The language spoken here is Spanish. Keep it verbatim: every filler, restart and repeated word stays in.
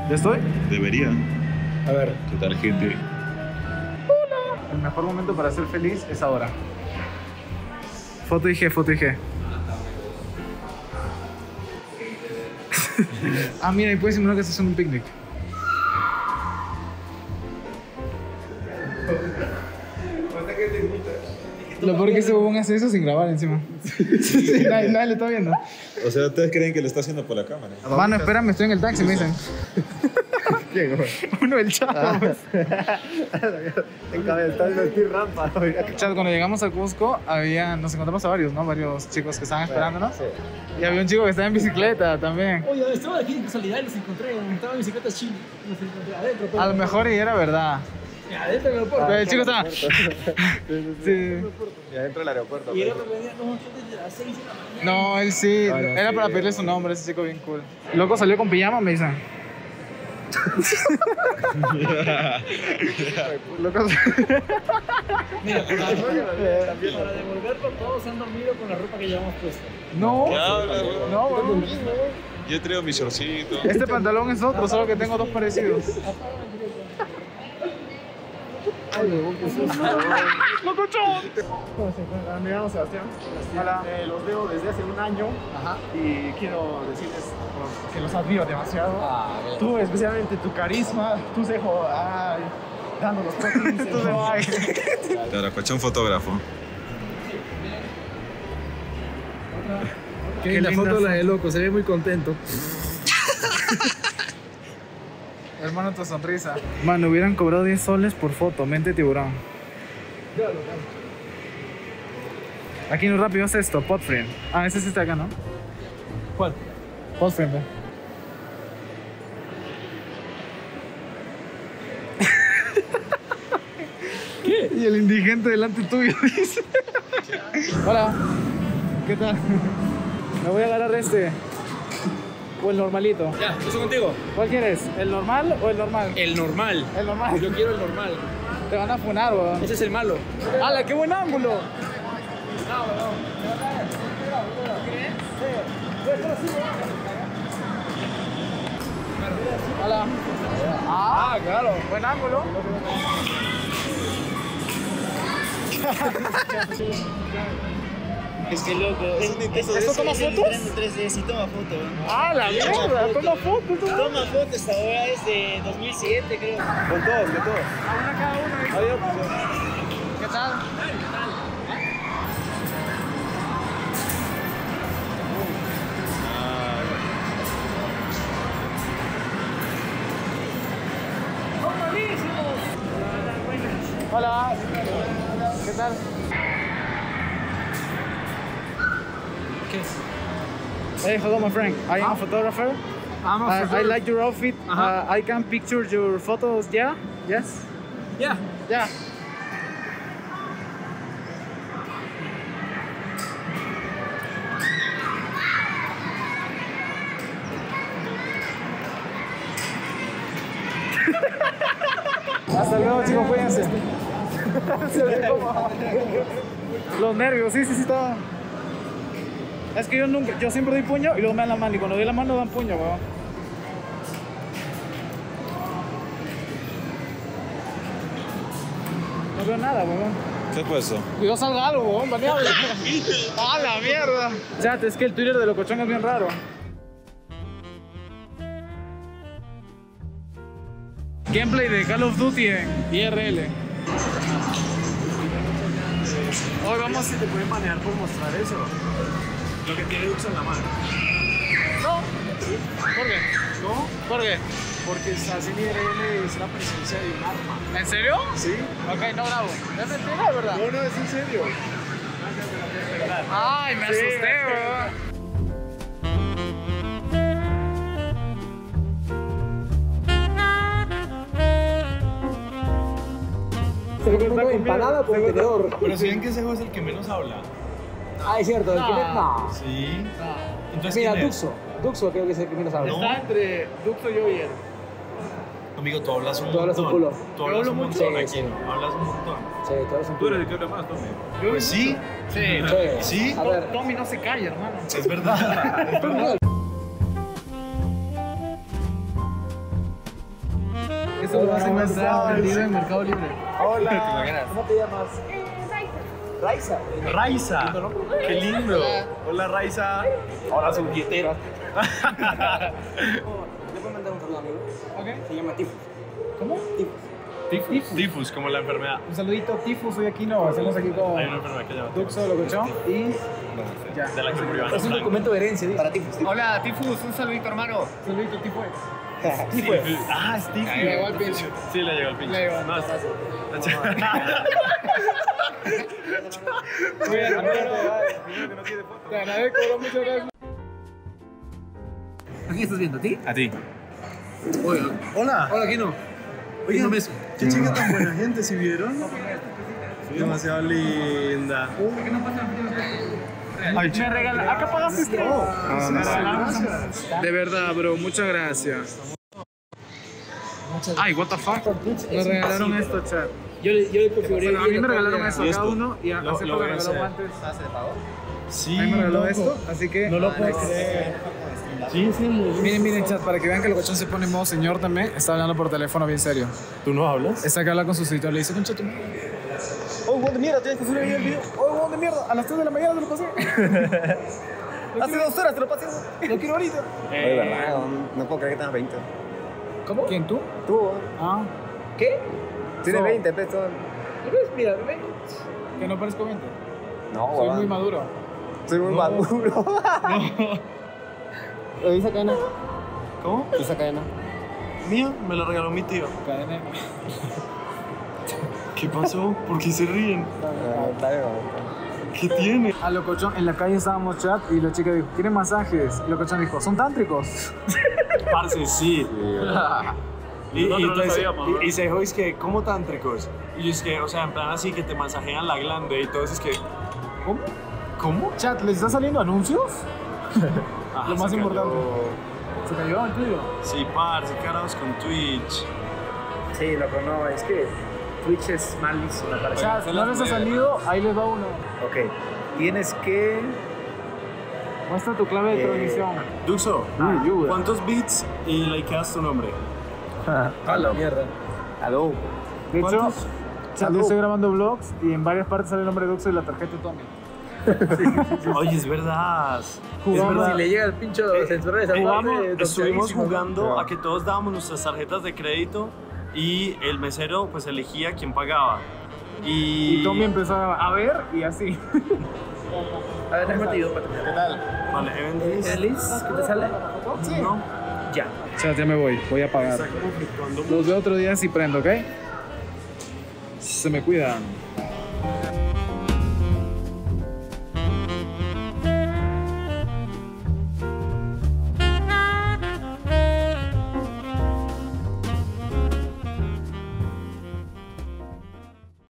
¿Ya estoy? Debería. A ver. ¿Qué tal, gente? Hola. El mejor momento para ser feliz es ahora. Foto I G, foto I G. Ah, mira, y puedes simular que estás en un picnic. Lo peor que ese huevón hace eso sin grabar encima. Sí, nadie, nadie le está viendo. O sea, ¿ustedes creen que lo está haciendo por la cámara? Mano, espérame, estoy en el taxi, me dicen. ¿Quién, güey? Uno del chat. Está en el rampa. Chat, cuando llegamos a Cusco, había, nos encontramos a varios, ¿no? Varios chicos que estaban esperándonos. Sí. Y había un chico que estaba en bicicleta también. Oye, estaba aquí de casualidad y los encontré. Estaba en bicicleta chile. Los encontré adentro. Pero... A lo mejor y era verdad. Adentro del aeropuerto. Pero el chico estaba... Sí, sí, Sí. Y adentro del aeropuerto. Y el pues. otro venía no, desde las seis de la mañana. No, él sí. No, no, era sí, para pedirle su nombre, ese chico bien cool. Loco salió con pijama, me dicen. Loco. Mira, para, para devolverlo todos se han dormido con la ropa que llevamos puesta. No. ¿Qué hablas, weón? No, weón. Yo traigo mi shortcito. Este pantalón es otro, solo que tengo dos parecidos. Ay, huevón, qué susto. ¡Loco, chon! ¿Cómo se encuentra? Me llamo Sebastián. Hola. Eh, los veo desde hace un año. Ajá. Y quiero decirles que los admiro demasiado. Ah, Tú, especialmente tu carisma, tu cejo, ay, dando los toques. Tú de bye. Te aracuaché un fotógrafo. Qué linda foto la de loco, se ve muy contento. Hermano, tu sonrisa. Mano, hubieran cobrado diez soles por foto, mente tiburón. Aquí no rápido es esto, Podfriend. Ah, ese sí está acá, ¿no? ¿Cuál? Podfriend, ve. ¿Qué? Y el indigente delante tuyo dice. Hola. ¿Qué tal? Me voy a agarrar este. O el normalito. Ya, yo soy contigo. ¿Cuál quieres? ¿El normal o el normal? El normal. El normal. Yo quiero el normal. Te van a funar, weón. Ese es el malo. ¡Hala, qué buen ángulo! Hola. Ah, claro. Buen ángulo. Es que loco. ¿Esto toma fotos? tres D, sí toma foto. ¡Ah, la mierda! Toma fotos. Toma Toma fotos, ahora es de dos mil siete, creo. Con todos, con todos. a una cada uno. ¿Viste? Adiós. ¿Qué tal? Hola. ¿Qué tal? ¿Qué es? Hey, hello, my friend. I am a photographer. I'm a I, I photographer. like your outfit. Uh-huh. Uh, I can picture your photos. Yeah? Yes? Yeah. Yeah. Hasta luego, chicos, cuídense. Se ve como... Los nervios, sí, sí, sí, está. Es que yo nunca, yo siempre doy puño y luego me dan la mano. Y cuando doy la mano dan puño, weón. No veo nada, weón. ¿Qué fue eso? Cuidado salga algo, weón, baneado. ¡Ah, la mierda! Chat, es que el Twitter de Locochón es bien raro. Gameplay de Call of Duty en I R L. Hoy vamos... Si te pueden manejar por mostrar eso. Lo que tiene Dux en la mano. No. ¿Por qué? ¿No? ¿Por qué? Porque estás en I R L, es la presencia de un arma. ¿En serio? ¿Sí? Ok, no grabo. ¿Es mentira o verdad? No, no, es en serio. Ay, me asusté, weón. Empanada por tenedor. Pero si ven que ese juego es el que menos habla. Ah, es cierto, el que me... No. Sí. Entonces, Mira, ¿quién es? Duxo. Duxo creo que es el que menos habla. No. Está entre Duxo y Oyer. Amigo, tú hablas un Tú hablas un montón. culo. Tú hablas hablo un mucho. montón Sí, aquí, sí. ¿no? Hablas un montón. Sí, tú eres un Tú eres culo. el que habla más, Tommy. Yo Pues sí. Sí. Sí. Sí. A ver. Tommy no se calla, hermano. Es verdad. Es verdad. Esto lo vas a encontrar vendido en Mercado Libre. Hola. ¿Cómo te llamas? Raiza. Raiza. Qué lindo. Hola, Raiza. Hola, su billetera. ¿Le puedo mandar un saludo, amigo? Ok. Se llama Tifus. ¿Cómo? Tifus. Tifus, como la enfermedad. Un saludito, Tifus, soy aquí, no, hacemos aquí con Hay una enfermedad que se llama Duxo, Locochón y ya. de la que murió Ana Es un Frank. documento de herencia, ¿sí? Para Tifus. Tifus. Hola, Tifus, un saludito, hermano. Saludito, Tifus. Tifus. Ah, es Tifus. Ahí le llegó el pinche. Sí, le llegó el pinche. Le llegó. No, está Te agradezco, bro, muchas gracias. ¿A quién estás viendo? ¿A ti? A ti. Oye, Hola. hola, ¿quién no? Oye, un beso. Qué chica tan buena gente, ¿sí vieron? Demasiado linda. Ay, me regala. ¿Acá pagaste esto? No, no, De verdad, bro, muchas gracias. Ay, what the fuck. Me regalaron esto, chat. Yo le, yo le configuré. Bueno, a mí me regalaron bien. eso a cada uno y a Lo- hace lo poco voy me a regalaron hacer. antes. Sí, A mí me regaló loco. esto, así que. No lo puedo creer. Sí, sí, muy bien. Miren, miren, chat, para que vean que el Locochón se pone en modo señor también. Está hablando por teléfono bien serio. ¿Tú no hablas? Está que habla con su editor, le dice, concha tu madre. Oh, huevón de mierda, tienes que subir el video. Oh, huevón de mierda, a las tres de la mañana te lo pasé. Hace dos horas te lo pasé. Lo quiero ahorita. Oye, verdad, no puedo creer que tengas veinte. ¿Cómo? ¿Quién, tú? Tú, Ah, ¿Qué? tienes So- veinte, peso. ¿Ves? Mira, ve. que no parezco veinte. No, Soy huevón. muy maduro. Soy muy maduro. Oye, esa cadena. ¿Cómo? Esa cadena. Mía, me la regaló mi tío. Cadena. ¿Qué pasó? ¿Por qué se ríen? Ah, está bien, huevón. ¿Qué tiene? A Locochón, en la calle estábamos chat y la chica dijo, ¿quieren masajes? Y Locochón dijo, ¿son tántricos? Parce, sí. Y, y, Nosotros lo entonces, sabíamos, y, ¿no? y se dijo, es que, ¿cómo tántricos? Y es que, o sea, en plan así que te masajean la glande y todo eso, es que, ¿Cómo? ¿cómo? Chat, ¿les está saliendo anuncios? Ah, Lo más se cayó. importante. ¿Se cayó el tuyo? Sí, parce, carajos con Twitch. Sí, loco, no, es que Twitch es malísimo para Chat, no les ha salido, ahí les va uno. Ok, tienes que. Muestra tu clave de Eh, transmisión. Duxo, Ah, ayuda. ¿cuántos bits y likeas tu nombre? A la mierda. Aló. De hecho, ¿Cuántos? chat, yo estoy grabando vlogs y en varias partes sale el nombre de Duxo y la tarjeta de Tommy. Oye, es verdad. Es Jugamos- verdad. Si le llega el pincho censura de esa Jugamos, parte, estuvimos doctorísimo. jugando a que todos dábamos nuestras tarjetas de crédito y el mesero pues elegía quién pagaba. Y, Y Tommy empezó a a ver y así. A ver, déjame te ayudo para terminar. Vale, event list. ¿Eres Liz? ¿Qué te sale? No. Ya. Chat, ya me voy, voy a apagar. Está como fluctuando. Los veo otro día si prendo, ¿ok? Se me cuidan.